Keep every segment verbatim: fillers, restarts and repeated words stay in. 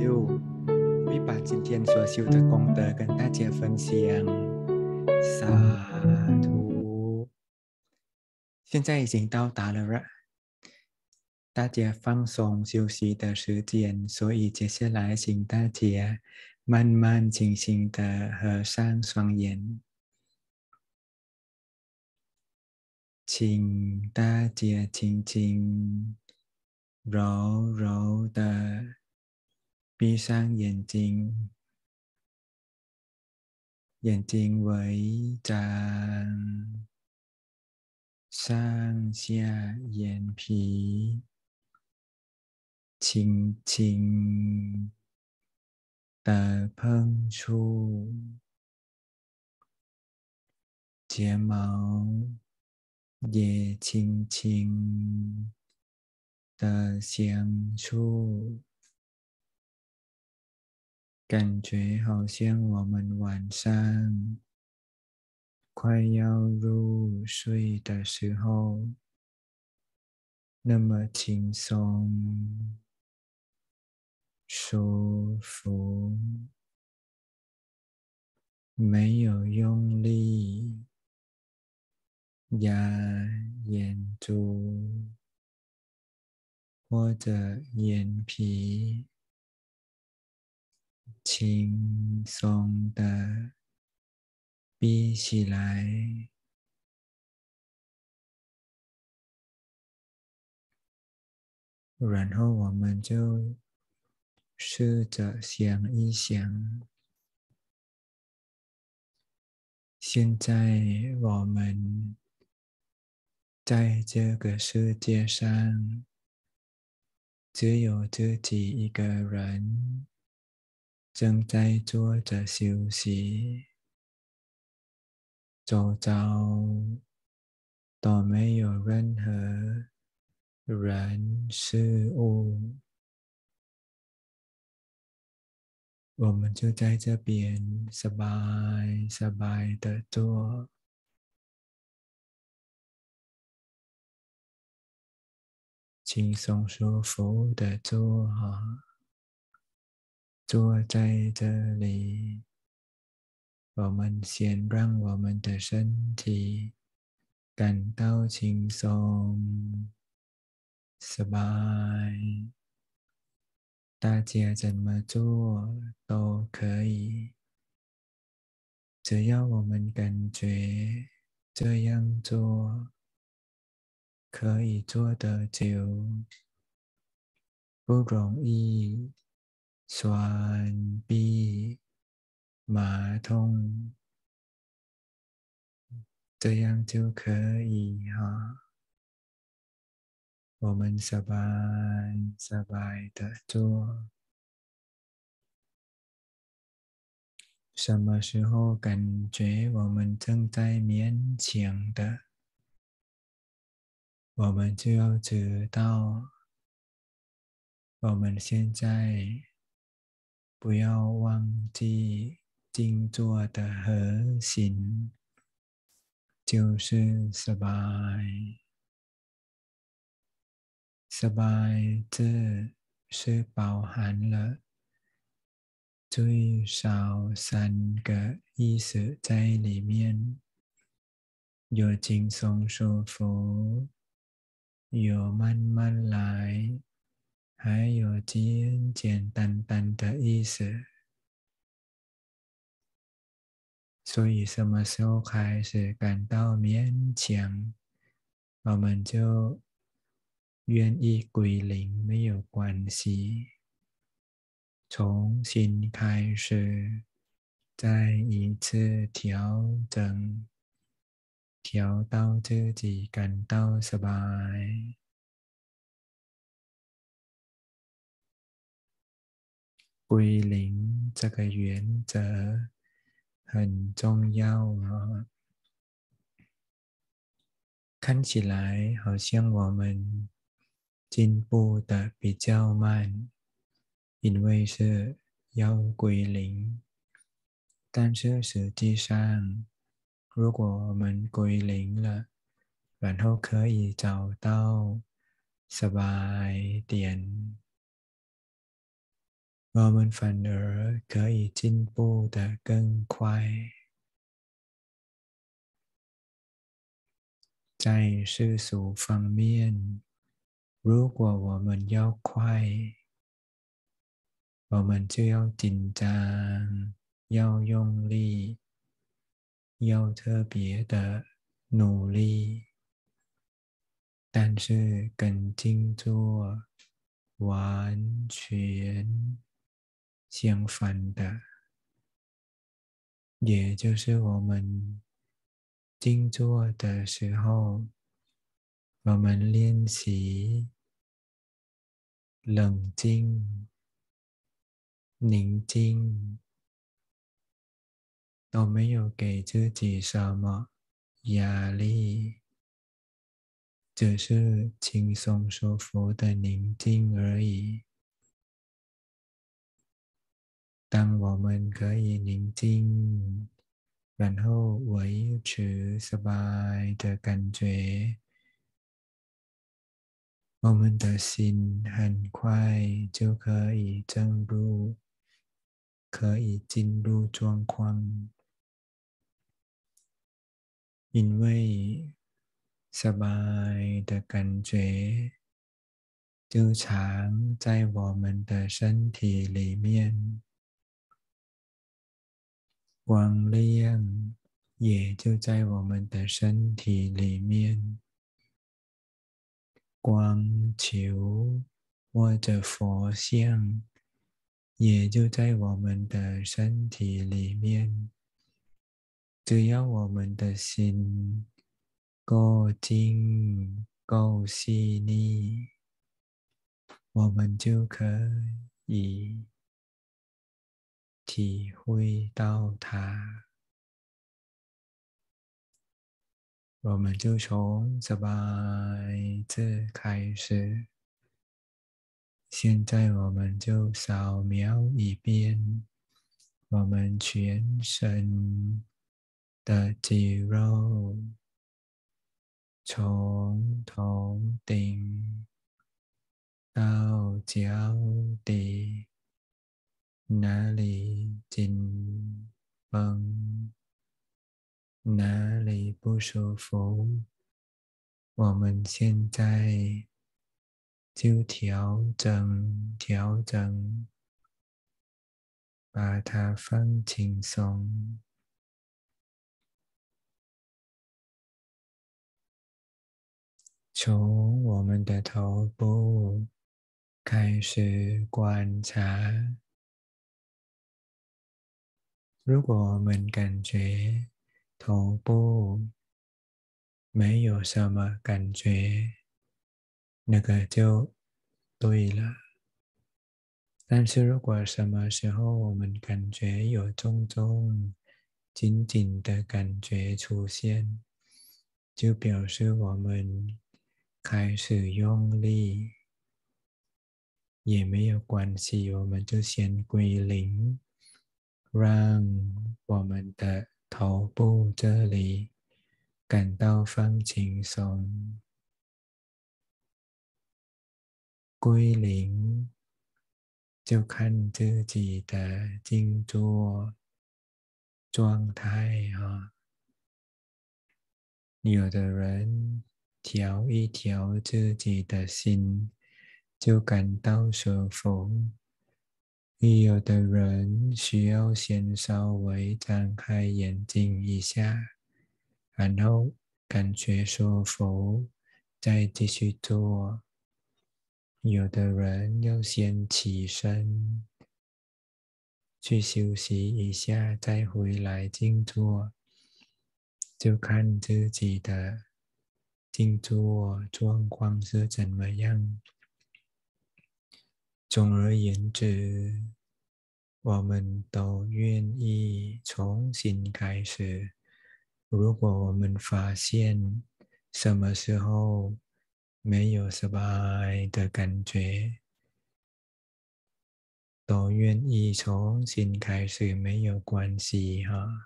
六，会把今天所修的功德跟大家分享。萨图，现在已经到达了了，大家放松休息的时间，所以接下来请大家慢慢轻轻的合上双眼，请大家轻轻柔柔的闭上眼睛，眼睛微张，上下眼皮轻轻的碰触，睫毛也轻轻的相触，感觉好像我们晚上快要入睡的时候那么轻松舒服，没有用力压眼珠或者眼皮，轻松的闭起来，然后我们就试着想一想，现在我们在这个世界上只有自己一个人正在坐着休息，周遭都没有任何人事物，我们就在这边สบายสบาย的坐，轻松舒服的坐好，坐在这里，我们先让我们的身体感到轻松、สบาย，大家怎么做都可以，只要我们感觉这样做可以做得久，不容易酸痹、麻痛，这样就可以哈。我们สบายสบาย的做，什么时候感觉我们正在勉强的，我们就要知道，我们现在不要忘记静坐的核心，就是สบาย。สบาย这是包含了最少三个意思在里面，有轻松舒服，有慢慢来，还有简简单单的意思。所以什么时候开始感到勉强，我们就愿意归零，没有关系。重新开始，再一次调整，调到自己感到สบาย。归零这个原则很重要啊！看起来好像我们进步的比较慢，因为是要归零。但是实际上，如果我们归零了，然后可以找到สบาย点， 我们反而可以进步得更快。在世俗方面，如果我们要快，我们就要紧张，要用力，要特别的努力。但是跟静坐完全相反的，也就是我们静坐的时候，我们练习冷静、宁静，都没有给自己什么压力，只是轻松舒服的宁静而已。当我们可以宁静，然后维持สบาย的感觉，我们的心很快就可以进入，可以进入状况，因为สบาย的感觉就藏在我们的身体里面。光亮也就在我们的身体里面，光球或者佛像也就在我们的身体里面。只要我们的心够静、够细腻，我们就可以体会到它。我们就从สบาย这开始。现在我们就扫描一遍我们全身的肌肉，从头顶到脚底，哪里紧绷，哪里不舒服，我们现在就调整调整，把它放轻松。从我们的头部开始观察，如果我们感觉头部没有什么感觉，那个就对了。但是如果什么时候我们感觉有重重、紧紧的感觉出现，就表示我们开始用力，也没有关系，我们就先归零，让我们的头部这里感到放轻松，归零就看自己的静坐状态啊。有的人调一调自己的心，就感到舒服；有的人需要先稍微张开眼睛一下，然后感觉舒服，再继续做。有的人要先起身，去休息一下，再回来静坐。就看自己的静坐状况是怎么样。总而言之，我们都愿意重新开始。如果我们发现什么时候没有สบาย的感觉，都愿意重新开始，没有关系哈。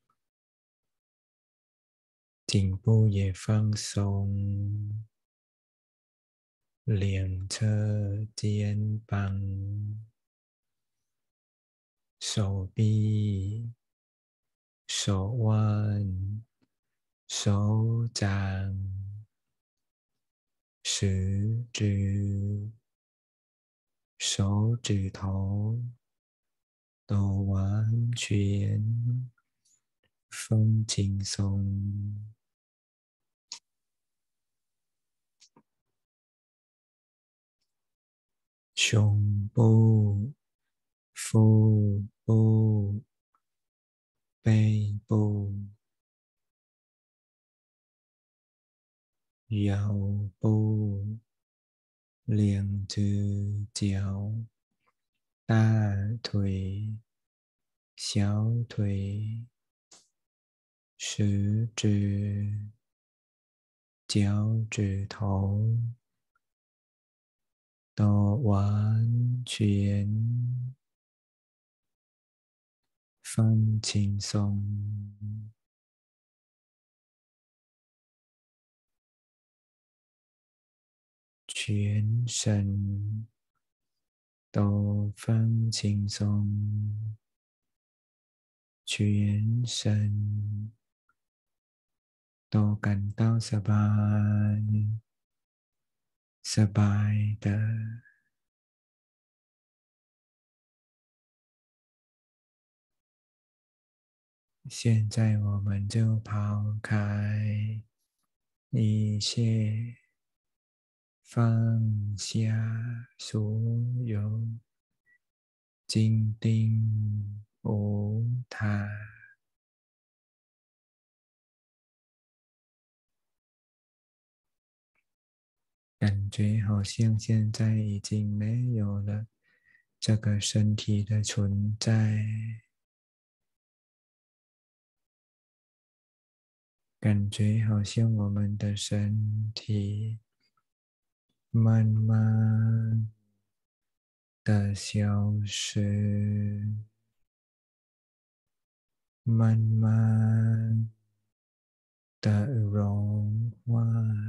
颈部也放松，两侧肩膀手臂、手腕、手掌、食指、手指头都完全放轻松。胸部、腹部、背部、腰部、两只脚、大腿、小腿、食指、脚趾头都完全放轻松。全身都放轻松，全身都感到สบายสบาย的。现在我们就抛开一切，放下所有，静定无他。感觉好像现在已经没有了这个身体的存在，感觉好像我们的身体慢慢的消失，慢慢的融化，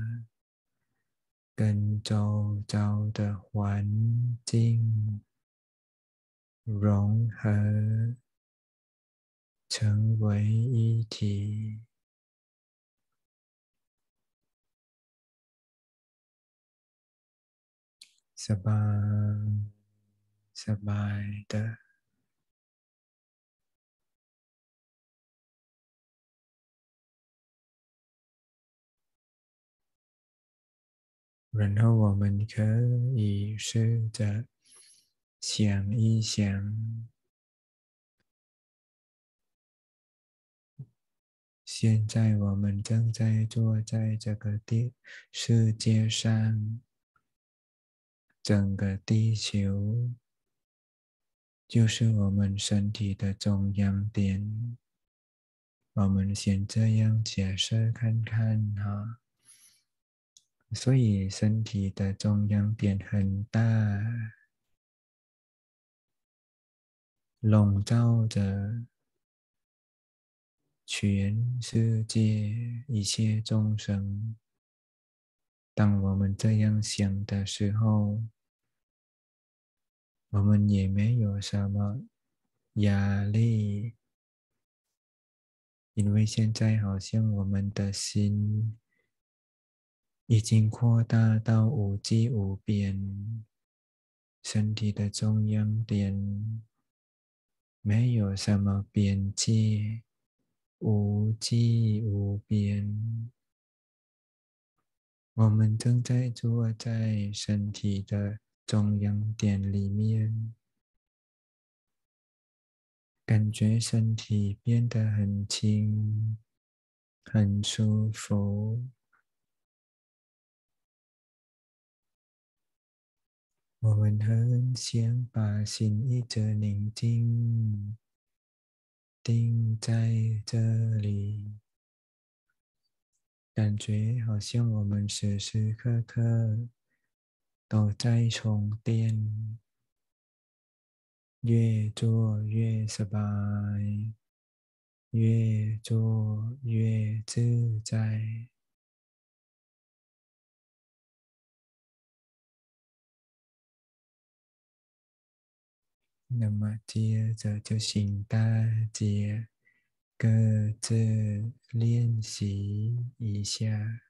跟周遭的环境融合，成为一体。สบายสบาย的。然后我们可以试着想一想，现在我们正在坐在这个地世界上，整个地球就是我们身体的中央点。我们先这样假设看看哈。所以身体的中央点很大，笼罩着全世界一切众生。当我们这样想的时候，我们也没有什么压力，因为现在好像我们的心已经扩大到无际无边，身体的中央点没有什么边界，无际无边。我们正在坐在身体的中央点里面，感觉身体变得很轻，很舒服。我们很想把心一直宁静，定在这里，感觉好像我们时时刻刻都在充电，越做越สบาย，越做越自在。 那么接着就请大家各自练习一下。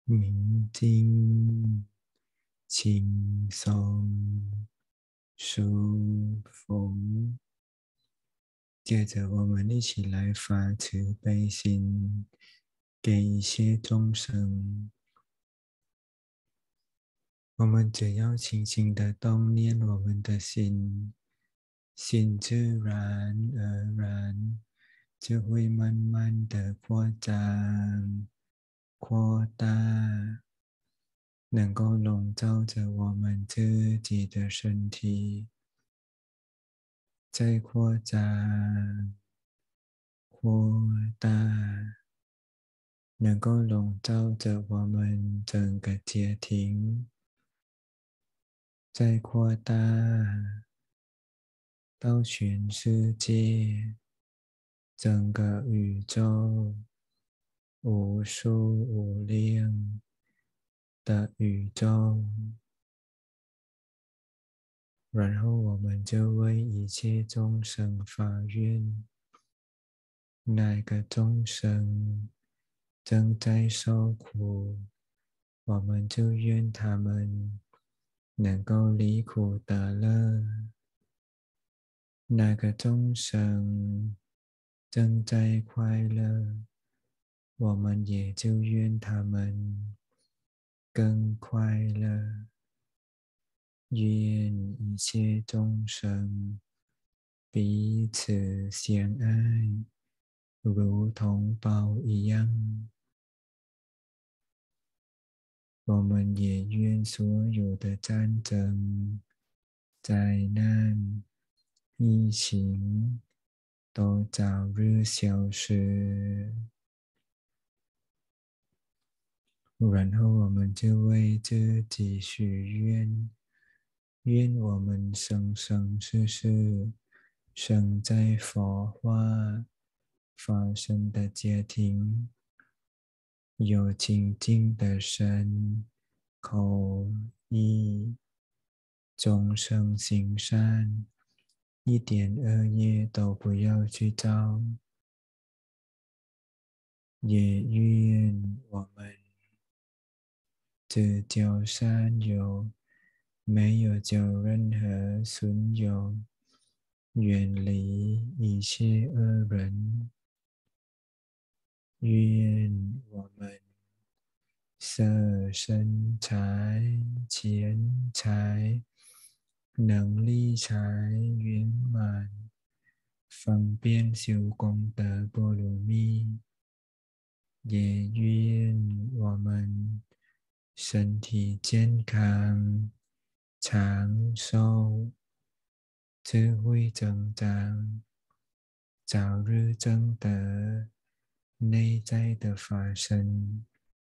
明镜轻松舒服。接着，我们一起来发慈悲心，给一些众生。我们只要轻轻的动念我们的心，心自然而然就会慢慢的扩张、扩大，能够笼罩着我们自己的身体，再扩张、扩大，能够笼罩着我们整个家庭，再扩大到全世界，整个宇宙，无数无量的宇宙。然后我们就为一切众生发愿，哪个众生正在受苦，我们就愿他们能够离苦得乐。哪个众生正在快乐，我们也就愿他们更快乐。愿一切众生彼此相爱，如同宝一样。我们也愿所有的战争、灾难、疫情都早日消失。然后我们就为自己许愿，愿我们生生世世生在佛化发生的家庭，有清净的身、口、意，众生行善，一点恶业都不要去造。也愿我们只交善友，没有交任何损友，远离一切恶人。愿我们色身财、钱财、能力财圆满，方便修功德波罗蜜。也愿我们身体健康、长寿、智慧增长，早日证得内在的法身。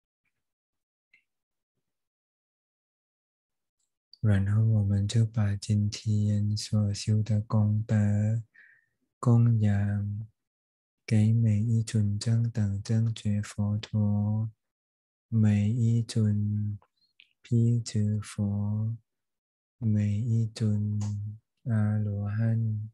然后我们就把今天所修的功德供养给每一尊正等正觉佛陀，每一尊辟支佛，每一尊阿罗汉，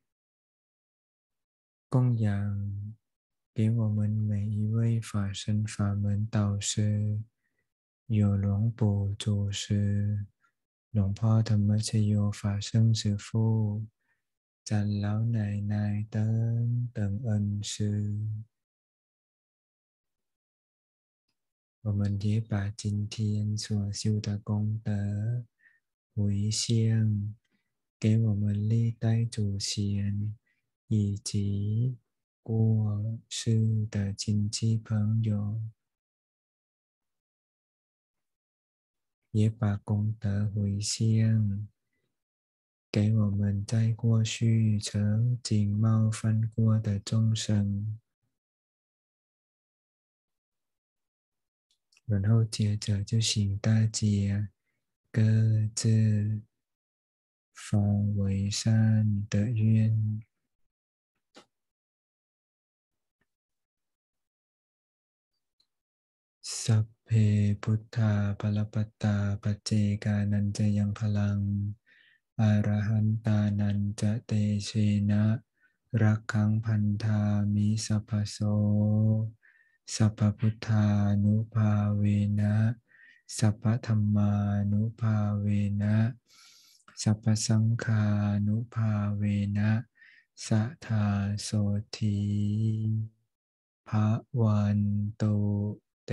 供养给我们每一位法身法门导师，有龙ปู่祖师、龙พ่อธรรมชโย法生师父、长老奶奶等等恩师。我们也把今天所修的功德回向给我们历代祖先以及过世的亲戚朋友，也把功德回向给我们在过去曾经冒犯过的众生。然后接着就请大家各自发为善的愿。สัพเพพุทธาภลปัตตาปัจเจกานันจะยังพลังอรหันตานันจะเตเชนะรักขังพันธามิสัพพโสสัพพพุทธานุภาเวนะสัพพธัมมานุภาเวนะสัพพสังฆานุภาเวนะสัทธาโสธีภะวันโตเต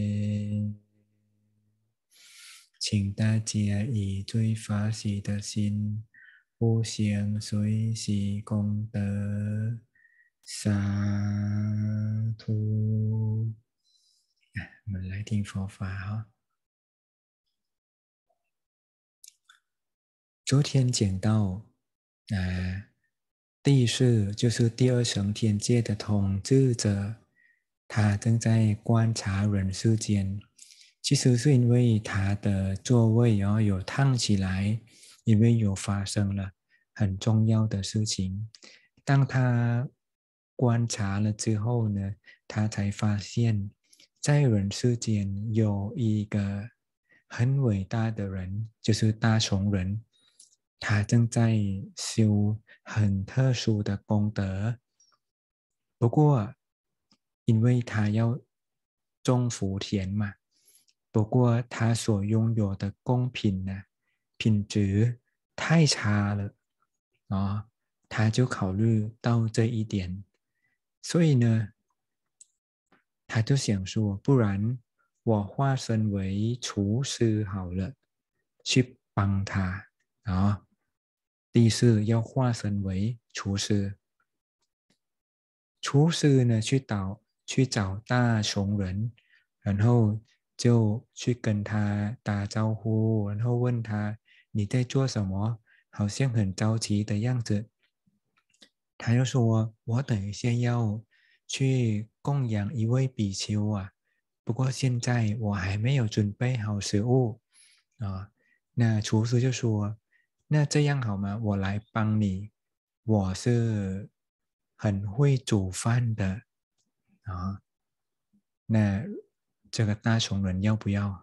请大家以最发喜的心，互相随喜功德。สาธุ我们来听佛法哈。昨天讲到，呃，第四就是第二层天界的统治者，他正在观察人世间。其实是因为他的座位哦有烫起来，因为有发生了很重要的事情。当他观察了之后呢，他才发现，在人世间有一个很伟大的人，就是大虫人。他正在修很特殊的功德，不过因为他要种福田嘛，不过他所拥有的贡品呢，品质太差了啊、哦，他就考虑到这一点，所以呢，他就想说，不然我化身为厨师好了，去帮他啊。哦第四要化身为厨师，厨师呢去找去找大穷人，然后就去跟他打招呼，然后问他你在做什么，好像很着急的样子。他就说：“我等一下要去供养一位比丘啊，不过现在我还没有准备好食物啊。”那厨师就说：“那这样好吗？我来帮你，我是很会煮饭的啊。”那这个大穷人要不要？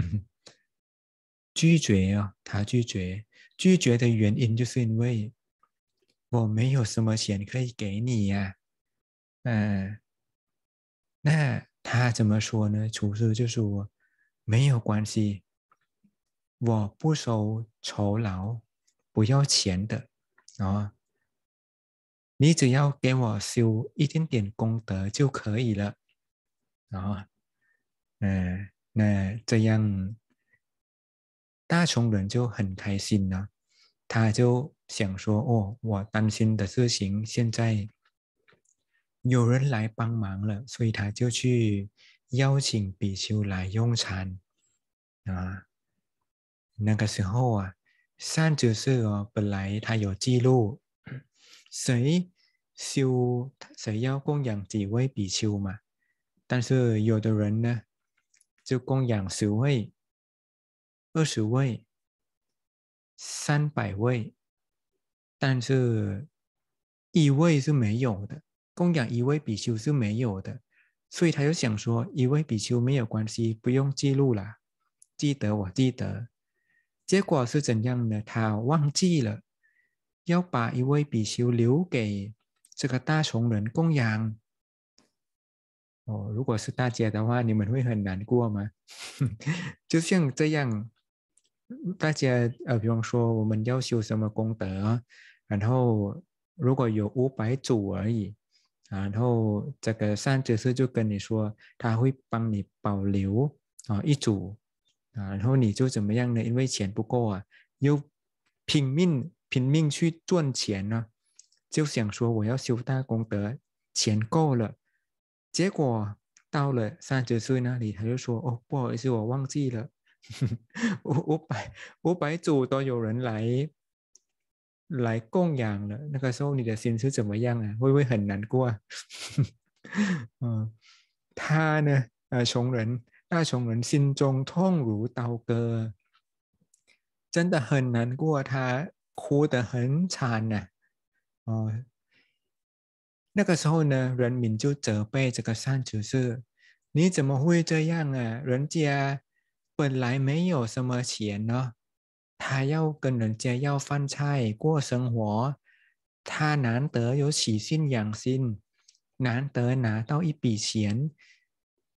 拒绝啊，他拒绝。拒绝的原因就是因为我没有什么钱可以给你呀、啊。嗯，那他怎么说呢？厨师就说没有关系，我不收酬劳，不要钱的啊，你只要给我修一点点功德就可以了啊。嗯，那这样大穷人就很开心了，他就想说：哦，我担心的事情现在有人来帮忙了，所以他就去邀请比丘来用餐啊。那个时候啊，善知识哦，本来他有记录，谁修谁要供养几位比丘嘛，但是有的人呢，就供养十位、二十位、三百位，但是一位是没有的，供养一位比丘是没有的，所以他就想说，一位比丘没有关系，不用记录啦，记得我记得。结果是怎样呢？他忘记了要把一位比丘留给这个大穷人供养。哦，如果是大家的话，你们会很难过吗？就像这样，大家呃，比方说我们要修什么功德，然后如果有五百组而已，然后这个善知识就跟你说，他会帮你保留啊一组啊，然后你就怎么样呢？因为钱不够啊，又拼命拼命去赚钱呢、啊，就想说我要修大功德，钱够了。结果到了三十岁那里，他就说：“哦，不好意思，我忘记了，五五百五百组都有人来来供养了。那个时候你的心是怎么样啊？会不会很难过啊？”嗯，他呢，呃，穷人大穷人心中痛如刀割，真的很难过，他哭得很惨呐、啊。哦，那个时候呢，人民就责备这个善知识：你怎么会这样啊？人家本来没有什么钱呢，他要跟人家要饭菜过生活，他难得有起心养心，难得拿到一笔钱，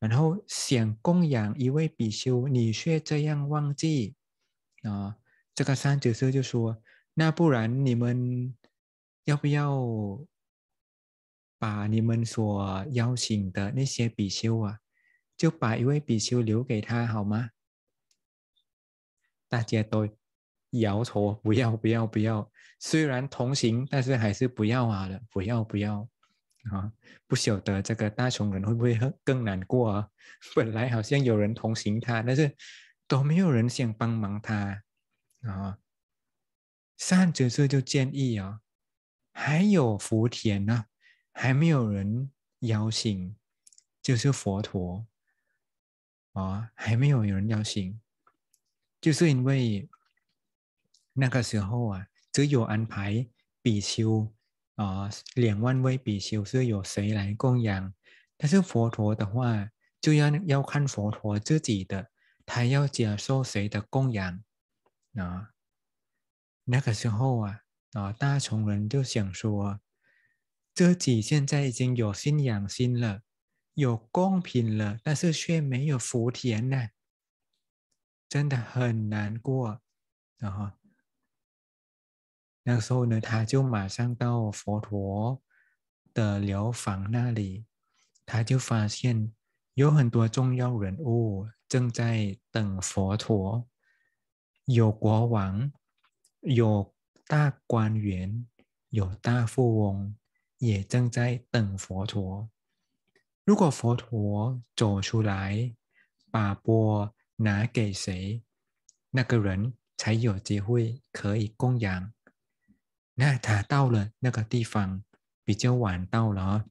然后想供养一位比丘，你却这样忘记啊！这个三居士就说：那不然你们要不要把你们所邀请的那些比丘啊，就把一位比丘留给他好吗？大家都摇头，不要不要不要。虽然同行，但是还是不要好了，不要不要啊！不晓得这个大穷人会不会更难过啊？本来好像有人同行他，但是都没有人想帮忙他啊。善知识就建议啊，还有福田呢，还没有人邀请，就是佛陀啊，还没有人邀请，就是因为那个时候啊，只有安排比丘啊，两万位比丘是由谁来供养？但是佛陀的话，就要要看佛陀自己的，他要接受谁的供养啊？那个时候啊，啊，大穷人就想说，自己现在已经有信仰心了，有贡品了，但是却没有福田呢，真的很难过啊。那个时候呢，他就马上到佛陀的疗房那里，他就发现有很多重要人物正在等佛陀，有国王，有大官员，有大富翁，也正在等佛陀。如果佛陀走出来，把钵拿给谁，那个人才有机会可以供养。那他到了那个地方，比较晚到了哦，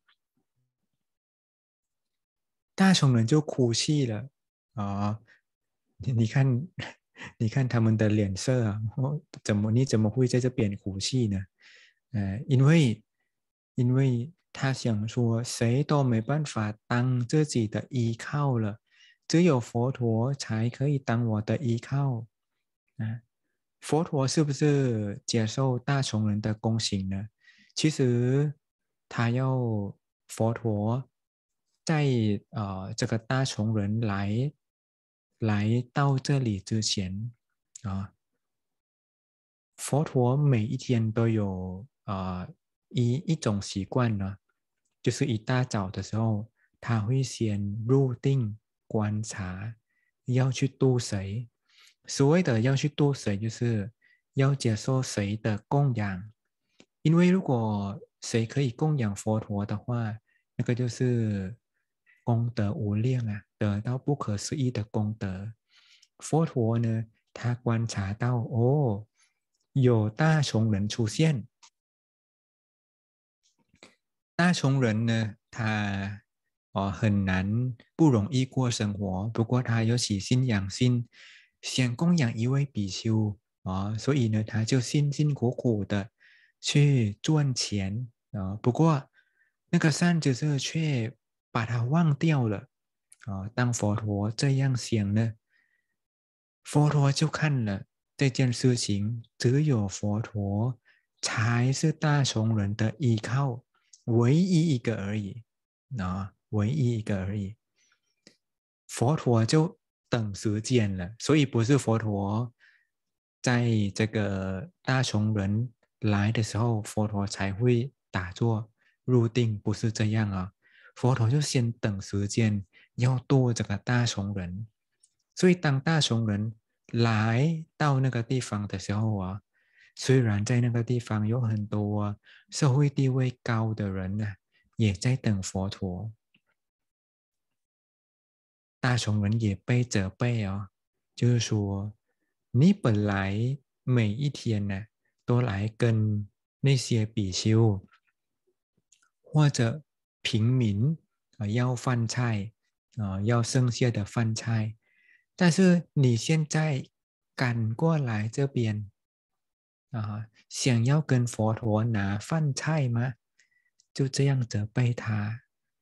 大穷人就哭泣了啊、哦！你你看，你看他们的脸色啊，哦、怎么你怎么会在这边哭泣呢？呃，因为因为他想说，谁都没办法当自己的依靠了，只有佛陀才可以当我的依靠啊。佛陀是不是接受大穷人的供行呢？其实他要佛陀在呃这个大穷人来来到这里之前啊，佛陀每一天都有呃一一种习惯呢，就是一大早的时候，他会先入定观察，要去度谁。所谓的要去度谁，就是要接受谁的供养。因为如果谁可以供养佛陀的话，那个就是功德无量啊，得到不可思议的功德。佛陀呢，他观察到哦，有大穷人出现。大穷人呢，他哦很难不容易过生活，不过他有起信仰心，想供养一位比丘啊、哦，所以呢，他就辛辛苦苦的去赚钱啊、哦。不过那个善知识却把他忘掉了啊、哦。当佛陀这样想呢，佛陀就看了这件事情，只有佛陀才是大穷人的依靠。唯一一个而已，啊，唯一一个而已。佛陀就等时间了，所以不是佛陀在这个大穷人来的时候，佛陀才会打坐入定，不是这样啊。佛陀就先等时间，要度这个大穷人。所以当大穷人来到那个地方的时候啊，虽然在那个地方有很多社会地位高的人呢、啊，也在等佛陀。大穷人也被责备哦，就是说，你本来每一天呢都来跟那些比丘或者平民啊要饭菜啊，要剩下的饭菜，但是你现在赶过来这边啊，想要跟佛陀拿饭菜吗？就这样责备他。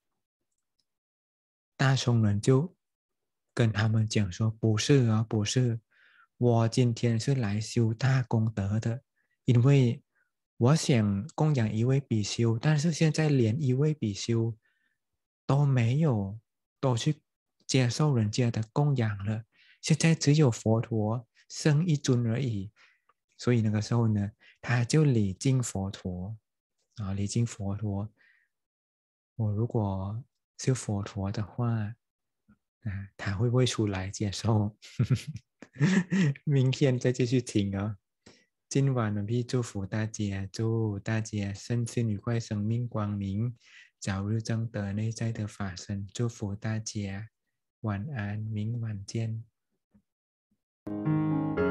大穷人就跟他们讲说：不是啊，不是，我今天是来修大功德的，因为我想供养一位比丘，但是现在连一位比丘都没有，都去接受人家的供养了，现在只有佛陀剩一尊而已。所以那个时候呢，他就礼敬佛陀啊，礼敬佛陀。我如果是佛陀的话，啊，他会不会出来接受？明天再继续听啊。今晚呢，พี่祝福大家，祝大家身心愉快，生命光明，早日证得内在的法身。祝福大家，晚安，明晚见。